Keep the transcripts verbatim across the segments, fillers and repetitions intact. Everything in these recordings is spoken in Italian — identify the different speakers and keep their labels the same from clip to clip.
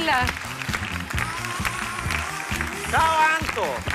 Speaker 1: Ciao Anto!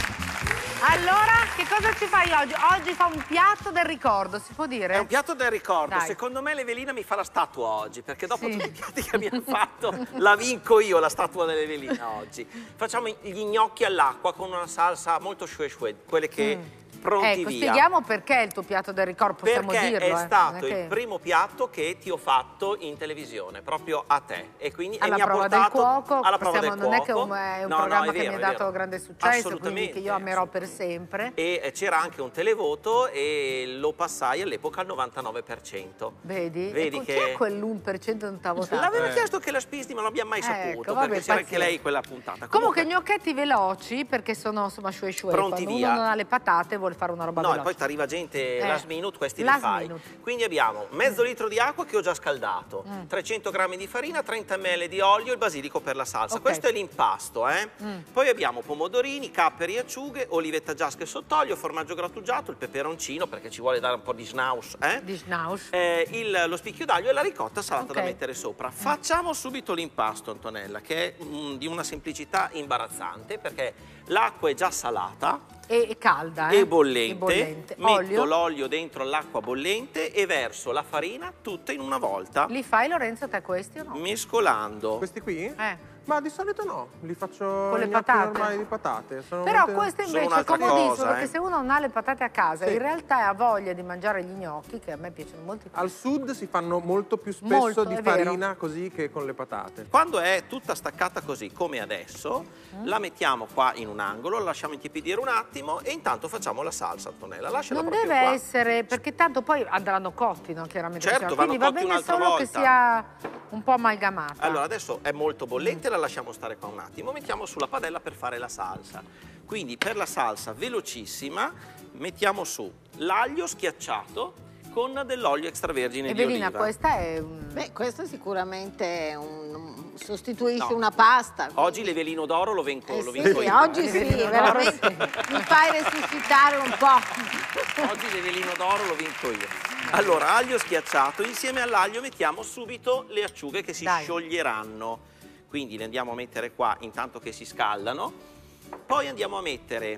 Speaker 2: Allora, che cosa ci fai oggi? Oggi fa un piatto del ricordo, si può dire?
Speaker 1: È un piatto del ricordo.
Speaker 2: Dai.
Speaker 1: Secondo me l'Evelina mi fa la statua oggi, perché dopo
Speaker 2: Sì.
Speaker 1: tutti i piatti che abbiamo fatto, la vinco io la statua dell'Evelina oggi. Facciamo gli gnocchi all'acqua con una salsa molto shue shue, quelle che... Mm. Pronti
Speaker 2: ecco,
Speaker 1: via.
Speaker 2: Spieghiamo perché è il tuo piatto del ricordo, possiamo
Speaker 1: Perché
Speaker 2: dirlo.
Speaker 1: è
Speaker 2: eh.
Speaker 1: stato
Speaker 2: è che...
Speaker 1: il primo piatto che ti ho fatto in televisione, proprio a te. E quindi
Speaker 2: alla
Speaker 1: e mi ha
Speaker 2: prova
Speaker 1: portato
Speaker 2: del cuoco,
Speaker 1: alla prova
Speaker 2: possiamo,
Speaker 1: del
Speaker 2: non
Speaker 1: cuoco.
Speaker 2: è che un, è un
Speaker 1: no,
Speaker 2: programma
Speaker 1: no, è
Speaker 2: che
Speaker 1: vero,
Speaker 2: mi ha
Speaker 1: è
Speaker 2: dato
Speaker 1: vero.
Speaker 2: grande successo, quindi che io amerò per sempre.
Speaker 1: E c'era anche un televoto e lo passai all'epoca al novantanove per cento.
Speaker 2: Vedi?
Speaker 1: Vedi
Speaker 2: e
Speaker 1: che...
Speaker 2: chi è quell'uno per cento non t'ha votato?
Speaker 1: L'aveva
Speaker 2: eh.
Speaker 1: chiesto che la Spisti, ma non l'abbiamo mai
Speaker 2: ecco,
Speaker 1: saputo,
Speaker 2: vabbè,
Speaker 1: perché c'era
Speaker 2: pazienza.
Speaker 1: anche lei quella puntata.
Speaker 2: Comunque, Comunque gnocchetti veloci, perché sono insomma shue shue.
Speaker 1: Pronti
Speaker 2: Quando
Speaker 1: via.
Speaker 2: uno non ha le patate vuole fare una roba
Speaker 1: no,
Speaker 2: veloce.
Speaker 1: No, e poi ti arriva gente
Speaker 2: eh.
Speaker 1: last minute, questi li
Speaker 2: last
Speaker 1: fai.
Speaker 2: Minute.
Speaker 1: Quindi abbiamo mezzo litro di acqua che ho già scaldato, mm. trecento grammi di farina, trenta millilitri di olio e il basilico per la salsa.
Speaker 2: Okay.
Speaker 1: Questo è l'impasto, eh? Mm. Poi abbiamo pomodorini, capperi, acciughe, olivetta giasca e sottolio, formaggio grattugiato, il peperoncino perché ci vuole dare un po' di schnauz, eh?
Speaker 2: Di schnauz.
Speaker 1: Eh, il, lo spicchio d'aglio e la ricotta salata
Speaker 2: okay.
Speaker 1: da mettere sopra. Mm. Facciamo subito l'impasto, Antonella, che è mm, di una semplicità imbarazzante perché l'acqua è già salata.
Speaker 2: E, e calda, eh?
Speaker 1: E bollente.
Speaker 2: E bollente.
Speaker 1: Metto l'olio dentro l'acqua bollente e verso la farina tutta in una volta.
Speaker 2: Li fai, Lorenzo, te questi o no?
Speaker 1: Mescolando.
Speaker 3: Questi qui?
Speaker 2: Eh.
Speaker 3: Ma di solito no, li faccio
Speaker 2: con le
Speaker 3: gnocchi
Speaker 2: patate
Speaker 3: normali di patate. Sono
Speaker 2: Però
Speaker 3: molto...
Speaker 2: questo invece è comodissimo,
Speaker 1: cosa,
Speaker 2: perché
Speaker 1: eh?
Speaker 2: se uno non ha le patate a casa,
Speaker 3: sì.
Speaker 2: in realtà ha voglia di mangiare gli gnocchi, che a me piacciono molto.
Speaker 3: Al sud si fanno molto più spesso
Speaker 2: molto,
Speaker 3: di farina vero. Così che con le patate.
Speaker 1: Quando è tutta staccata così, come adesso, mm. la mettiamo qua in un angolo, la lasciamo intiepidire un attimo e intanto facciamo la salsa, Antonella. Lasciala
Speaker 2: non
Speaker 1: proprio
Speaker 2: deve
Speaker 1: qua.
Speaker 2: essere, perché tanto poi andranno cotti, no? Chiaramente.
Speaker 1: Certo,
Speaker 2: quindi va bene
Speaker 1: un'altra
Speaker 2: solo
Speaker 1: volta.
Speaker 2: che sia un po' amalgamata.
Speaker 1: Allora, adesso è molto bollente, mm. la lasciamo stare qua un attimo, mettiamo sulla padella per fare la salsa. Quindi per la salsa velocissima mettiamo su l'aglio schiacciato con dell'olio extravergine di oliva.
Speaker 2: Evelina, questa è un...
Speaker 4: Beh, questo sicuramente è un... sostituisce
Speaker 1: no.
Speaker 4: una pasta. Quindi...
Speaker 1: Oggi l'Evelino d'oro lo venco,
Speaker 4: eh
Speaker 1: lo
Speaker 4: sì,
Speaker 1: vinco
Speaker 4: sì,
Speaker 1: io.
Speaker 4: oggi
Speaker 1: eh.
Speaker 4: sì, veramente mi fai resuscitare un po'.
Speaker 1: Oggi l'Evelino d'oro lo vinco io. Allora, aglio schiacciato, insieme all'aglio mettiamo subito le acciughe che si
Speaker 2: Dai.
Speaker 1: scioglieranno. Quindi le andiamo a mettere qua intanto che si scaldano. Poi andiamo a mettere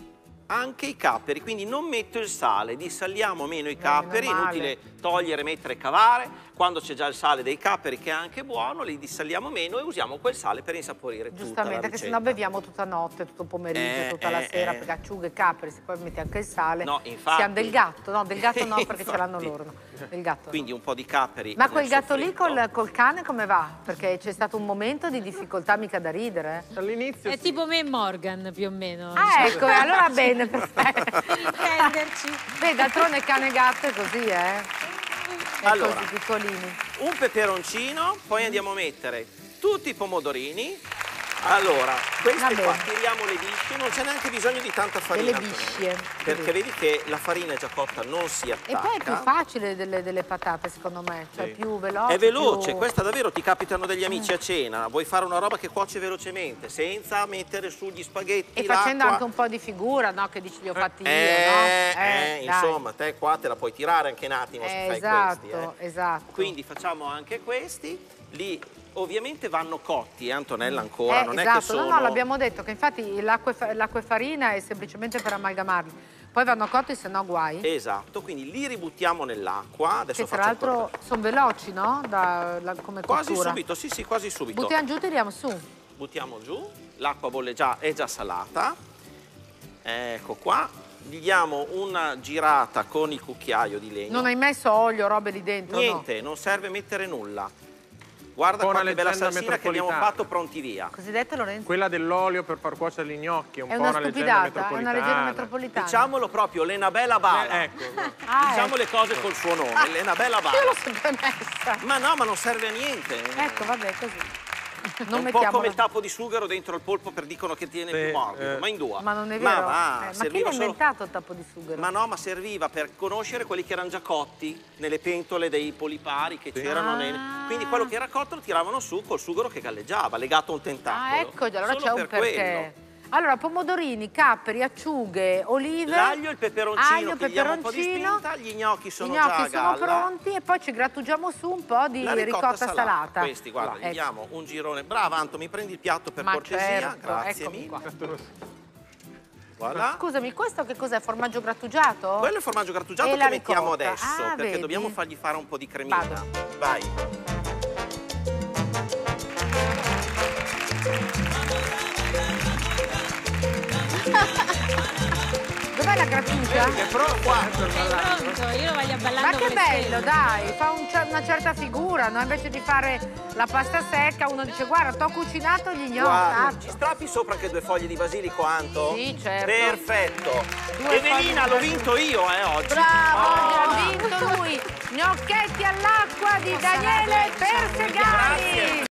Speaker 1: anche i capperi, quindi non metto il sale, dissaliamo meno i capperi, inutile togliere, mettere, cavare. Quando c'è già il sale dei capperi che è anche buono, li dissaliamo meno e usiamo quel sale per insaporire tutta la ricetta.
Speaker 2: Giustamente, che sennò beviamo tutta notte, tutto pomeriggio,
Speaker 1: eh,
Speaker 2: tutta
Speaker 1: eh,
Speaker 2: la sera,
Speaker 1: eh.
Speaker 2: perché acciughe, capperi, se poi metti anche il sale,
Speaker 1: no, infatti.
Speaker 2: siamo del gatto, no, del gatto no, perché ce l'hanno loro, no. Del gatto
Speaker 1: Quindi
Speaker 2: no.
Speaker 1: un po' di capperi.
Speaker 2: Ma quel gatto
Speaker 1: soffritto.
Speaker 2: lì col, col cane come va? Perché c'è stato un momento di difficoltà mica da ridere.
Speaker 3: All'inizio
Speaker 5: È
Speaker 3: sì.
Speaker 5: tipo me e Morgan, più o meno.
Speaker 2: Ah, ecco, allora bene, perfetto.
Speaker 5: Prenderci.
Speaker 2: Beh, d'altronde cane e gatto è così, eh? È
Speaker 1: Allora,
Speaker 2: così piccolini.
Speaker 1: Un peperoncino, poi andiamo a mettere tutti i pomodorini. Allora, queste qua tiriamo le bisce, non c'è neanche bisogno di tanta farina.
Speaker 2: Delle bisce.
Speaker 1: Perché vedi che la farina è già cotta, non si attacca.
Speaker 2: E poi è più facile delle, delle patate, secondo me, cioè
Speaker 1: sì.
Speaker 2: più veloce.
Speaker 1: È veloce,
Speaker 2: più...
Speaker 1: questa davvero ti capitano degli amici a cena, vuoi fare una roba che cuoce velocemente, senza mettere su gli spaghetti,
Speaker 2: E facendo
Speaker 1: l'acqua.
Speaker 2: anche un po' di figura, no? Che dici li ho fatti
Speaker 1: eh,
Speaker 2: io, no?
Speaker 1: Eh, eh insomma, te qua te la puoi tirare anche un attimo
Speaker 2: eh,
Speaker 1: se fai
Speaker 2: esatto,
Speaker 1: questi. Eh.
Speaker 2: Esatto,
Speaker 1: Quindi facciamo anche questi, li ovviamente vanno cotti, eh, Antonella, ancora,
Speaker 2: eh,
Speaker 1: non
Speaker 2: esatto.
Speaker 1: è che sono...
Speaker 2: No, no, l'abbiamo detto, che infatti l'acqua e farina è semplicemente per amalgamarli. Poi vanno cotti, se no guai.
Speaker 1: Esatto, quindi li ributtiamo nell'acqua. Adesso
Speaker 2: che tra
Speaker 1: faccio
Speaker 2: l'altro sono veloci, no? Da, la, come
Speaker 1: quasi
Speaker 2: cottura.
Speaker 1: subito, sì, sì, quasi subito.
Speaker 2: Buttiamo giù, tiriamo su.
Speaker 1: Buttiamo giù, l'acqua bolle già, è già salata. Ecco qua. Gli diamo una girata con il cucchiaio di legno.
Speaker 2: Non hai messo olio, robe lì dentro?
Speaker 1: Niente,
Speaker 2: no?
Speaker 1: non serve mettere nulla. Guarda qua che bella salsina che abbiamo fatto, pronti via.
Speaker 2: Cosiddetto, Lorenzo?
Speaker 3: Quella dell'olio per far cuocere gli gnocchi, un
Speaker 2: è
Speaker 3: po'
Speaker 2: una
Speaker 3: una leggenda
Speaker 2: stupidata, è una leggenda metropolitana.
Speaker 1: Diciamolo proprio, l'Enabella Bala.
Speaker 3: Eh, ecco.
Speaker 2: Ah,
Speaker 1: diciamo
Speaker 2: ecco.
Speaker 1: le cose col suo nome, l'Enabella Bala.
Speaker 2: Io l'ho sempre messa.
Speaker 1: Ma no, ma non serve a niente.
Speaker 2: Ecco, vabbè, così.
Speaker 1: Non un po' come il tappo di sughero dentro il polpo per dicono che tiene
Speaker 3: sì,
Speaker 1: più morbido,
Speaker 3: eh.
Speaker 1: ma in due.
Speaker 2: Ma non è
Speaker 1: Ma
Speaker 2: vero.
Speaker 1: va,
Speaker 2: eh, ma chi
Speaker 1: serviva
Speaker 2: l'ha
Speaker 1: solo...
Speaker 2: inventato il tappo di sughero?
Speaker 1: Ma no, ma serviva per conoscere quelli che erano già cotti nelle pentole dei polipari che
Speaker 3: sì.
Speaker 1: c'erano.
Speaker 2: Ah.
Speaker 1: Nei... Quindi quello che era cotto lo tiravano su col sughero che galleggiava, legato a un tentacolo.
Speaker 2: Ah, ecco, allora
Speaker 1: Solo
Speaker 2: c'è un
Speaker 1: per
Speaker 2: perché.
Speaker 1: quello.
Speaker 2: Allora, pomodorini, capperi, acciughe, olive.
Speaker 1: L'aglio e il peperoncino,
Speaker 2: aglio,
Speaker 1: che gli diamo un po' di
Speaker 2: peperoncino.
Speaker 1: spinta, gli gnocchi sono
Speaker 2: I gnocchi
Speaker 1: già a
Speaker 2: sono
Speaker 1: galla.
Speaker 2: pronti e poi ci grattugiamo su un po' di
Speaker 1: La
Speaker 2: ricotta,
Speaker 1: ricotta
Speaker 2: salata.
Speaker 1: salata. Questi, guarda,
Speaker 2: Là,
Speaker 1: gli
Speaker 2: ecco.
Speaker 1: diamo un girone. Brava Anto, mi prendi il piatto per
Speaker 2: Ma
Speaker 1: cortesia?
Speaker 2: certo,
Speaker 1: Grazie
Speaker 2: eccomi
Speaker 1: mille.
Speaker 2: qua.
Speaker 1: Voilà.
Speaker 2: Scusami, questo che cos'è? Formaggio grattugiato?
Speaker 1: Quello è il formaggio grattugiato
Speaker 2: E
Speaker 1: che
Speaker 2: la
Speaker 1: mettiamo
Speaker 2: ricotta.
Speaker 1: adesso,
Speaker 2: Ah,
Speaker 1: perché
Speaker 2: vedi?
Speaker 1: dobbiamo fargli fare un po' di cremina.
Speaker 2: Vado.
Speaker 1: Vai.
Speaker 2: Dov'è la grattugia?
Speaker 1: Che però qua.
Speaker 5: È pronto, io lo voglio ballando
Speaker 2: Ma che
Speaker 5: come
Speaker 2: bello,
Speaker 5: stelle.
Speaker 2: dai, fa un cer- una certa figura, no? Invece di fare la pasta secca, uno dice, guarda, t'ho cucinato gli
Speaker 1: Guarda,
Speaker 2: gnocchi.
Speaker 1: ci strappi sopra anche due foglie di basilico, Anto?
Speaker 2: Sì, certo.
Speaker 1: Perfetto.
Speaker 2: Due
Speaker 1: Evelina,
Speaker 2: foglie
Speaker 1: l'ho
Speaker 2: di
Speaker 1: vinto io, eh, oggi.
Speaker 2: Bravo,
Speaker 1: Oh.
Speaker 2: oggi ha vinto lui. Gnocchetti all'acqua di Daniele Persegani.
Speaker 1: Grazie.